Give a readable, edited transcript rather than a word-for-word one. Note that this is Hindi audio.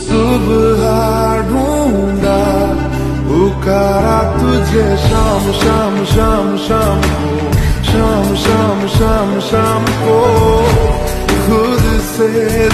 सुबह ढूंढा पुकारा तुझे शाम शाम शाम शाम को, शाम शाम शाम शाम को खुद से